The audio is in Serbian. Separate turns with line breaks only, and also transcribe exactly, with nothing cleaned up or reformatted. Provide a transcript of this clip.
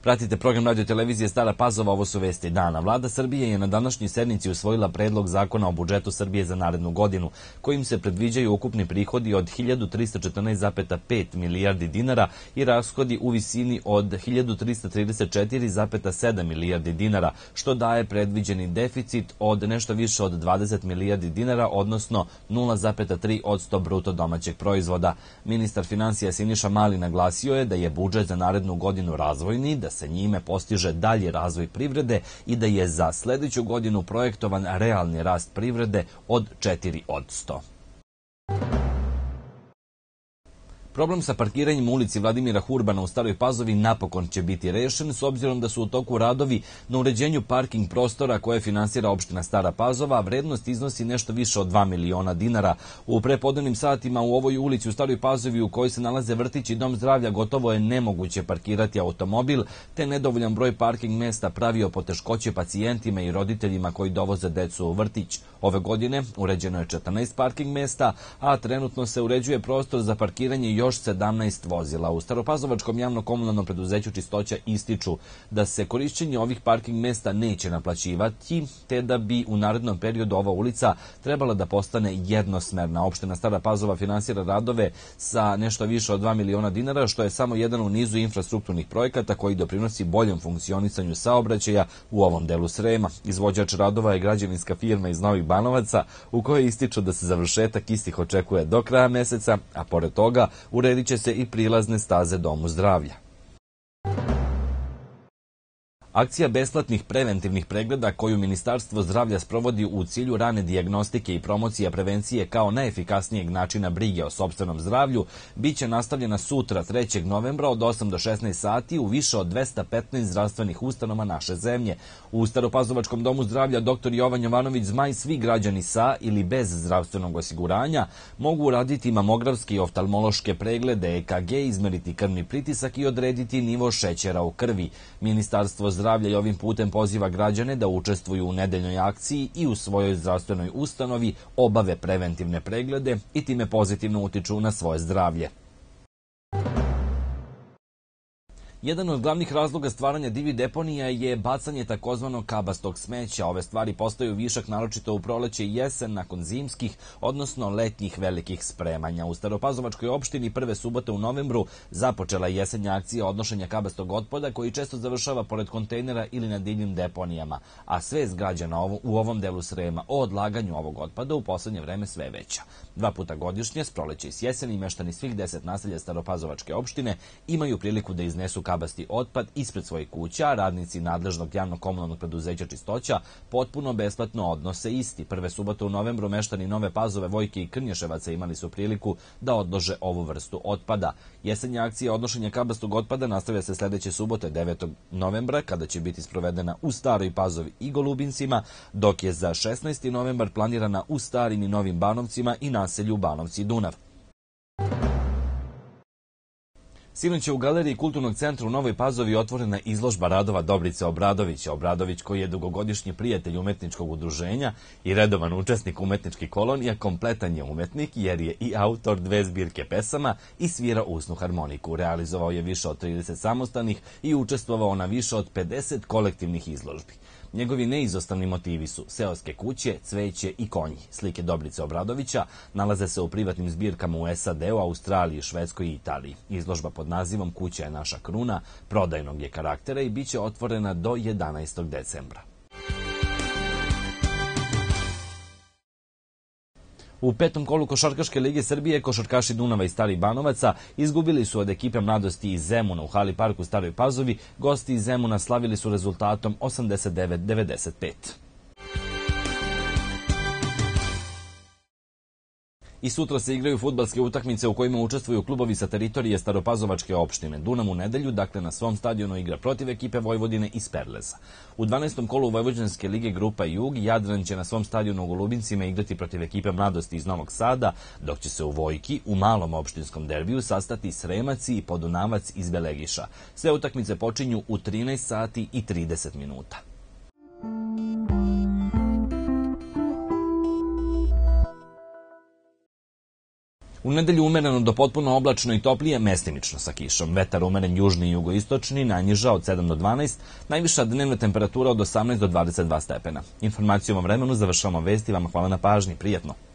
Pratite program radio televizije Stara Pazova, ovo su vesti dana. Vlada Srbije je na današnjoj sednici usvojila predlog zakona o budžetu Srbije za narednu godinu, kojim se predviđaju ukupni prihodi od hiljadu trista četrnaest zarez pet milijardi dinara i rashodi u visini od hiljadu trista trideset četiri zarez sedam milijardi dinara, što daje predviđeni deficit od nešto više od dvadeset milijardi dinara, odnosno nula zarez tri posto bruto domaćeg proizvoda. Ministar finansija Siniša Mali naglasio je da je budžet za narednu godinu razvojni, da se njime postiže dalji razvoj privrede i da je za sledeću godinu projektovan realni rast privrede od četiri posto. Problem sa parkiranjem u ulici Vladimira Hurbana u Staroj Pazovi napokon će biti rešen, s obzirom da su u toku radovi na uređenju parking prostora koje finansira opština Stara Pazova, a vrednost iznosi nešto više od dva miliona dinara. U prepodnevnim satima u ovoj ulici u Staroj Pazovi, u kojoj se nalaze vrtić i dom zdravlja, gotovo je nemoguće parkirati automobil, te nedovoljan broj parking mesta pravio poteškoće pacijentima i roditeljima koji dovoze decu u vrtić. Ove godine uređeno je četrnaest parking mesta, a trenutno se uređuje prostor za parkiranje još sedamnaest vozila. U Staropazovačkom javno-komunalnom preduzeću Čistoća ističu da se korišćenje ovih parking mesta neće naplaćivati, te da bi u narednom periodu ova ulica trebala da postane jednosmerna. Opština Stara Pazova finansira radove sa nešto više od dva miliona dinara, što je samo jedan u nizu infrastrukturnih projekata koji doprinosi boljem funkcionisanju saobraćaja u ovom delu Srema. Izvođač radova je građevinska firma iz Novih Banovaca, u kojoj ističu da se završetak istih očekuje do kraja meseca, a pored toga uredit će se i prilazne staze Domu zdravlja. Akcija besplatnih preventivnih pregleda koju Ministarstvo zdravlja sprovodi u cilju rane dijagnostike i promocija prevencije kao najefikasnijeg načina brige o sopstvenom zdravlju biće nastavljena sutra trećeg novembra od osam do šesnaest sati u više od dvesta petnaest zdravstvenih ustanova naše zemlje. U Staropazovačkom domu zdravlja doktor Jovan Jovanović Zmaj svi građani sa ili bez zdravstvenog osiguranja mogu uraditi mamografske i oftalmološke preglede, E K G, izmeriti krvni pritisak i odrediti nivo šećera u krvi. Ministarstvo zdravlja i ovim putem poziva građane da učestvuju u nedeljnoj akciji i u svojoj zdravstvenoj ustanovi obave preventivne preglede i time pozitivno utiču na svoje zdravlje. Jedan od glavnih razloga stvaranja divljih deponija je bacanje takozvanog kabastog smeća. Ove stvari postaju višak naročito u proleće i jesen nakon zimskih, odnosno letnjih velikih spremanja. U Staropazovačkoj opštini prve subote u novembru započela je jesenja akcija odnošenja kabastog otpada koji često završava pored kontejnera ili na divljim deponijama, a svest građana u ovom delu Srema o odlaganju ovog otpada u poslednje vreme sve veća. Dva puta godišnje, s proleće i s jeseni, meštani svih deset naselja Staropazovačke opštine imaju priliku da iznesu kabasti otpad ispred svojih kuća, a radnici nadležnog javno-komunalnog preduzeća Čistoća potpuno besplatno odnose isti. Prve subote u novembru meštani Nove Pazove, Vojke i Krnješevaca imali su priliku da odlože ovu vrstu otpada. Jesenja akcija odnošenja kabastog otpada nastavlja se sledeće subote devetog novembra, kada će biti sprovedena u Staroj Pazovi i Golubincima, dok je za šesnaesti novembar planirana u Starim i Novim Banovcima i naselju Banovci Dunav. Sinoć je u Galeriji Kulturnog centra u Novoj Pazovi otvorena izložba radova Dobrice Obradovića. Obradović, koji je dugogodišnji prijatelj umetničkog udruženja i redovan učesnik umetničkih kolonija, kompletan je umetnik jer je i autor dve zbirke pesama i svira usnu harmoniku. Realizovao je više od trideset samostalnih i učestvovao na više od pedeset kolektivnih izložbi. Njegovi neizostavni motivi su seoske kuće, cveće i konji. Slike Dobrice Obradovića nalaze se u privatnim zbirkama u S A D-u, Australiji, Švedskoj i Italiji. Izložba pod nazivom Kuća je naša kruna prodajnog je karaktera i biće otvorena do jedanaestog decembra. U petom kolu Košarkaške lige Srbije košarkaši Dunava i Starih Banovaca izgubili su od ekipe Mladosti iz Zemuna u Hali Parku u Staroj Pazovi. Gosti iz Zemuna slavili su rezultatom osamdeset devet devedeset pet. I sutra se igraju fudbalske utakmice u kojima učestvuju klubovi sa teritorije Staropazovačke opštine. Dunav u nedelju, dakle na svom stadionu, igra protiv ekipe Vojvodine iz Perleza. U dvanaestom kolu Vojvođanske lige Grupa Jug, Jadran će na svom stadionu u Golubincima igrati protiv ekipe Mladosti iz Novog Sada, dok će se u Vojki, u malom opštinskom derbiju, sastati Sremac i Podunavac iz Belegiša. Sve utakmice počinju u trinaest sati i trideset minuta. U nedelju umereno do potpuno oblačno i toplije, mestimično sa kišom. Vetar umeren južni i jugoistočni, najniža od sedam do dvanaest, najviša dnevna temperatura od osamnaest do dvadeset dva stepena. Informacijom o vremenu završavamo vesti, vama hvala na pažnji, prijetno.